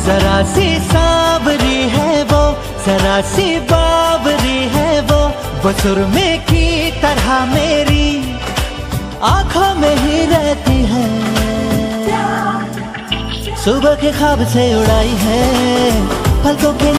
जरा सी सांवरी है वो, जरा सी बावरी है वो सुरमे की तरह मेरी आंखों में ही रहती है। सुबह के ख्वाब से उड़ाई है पलकों के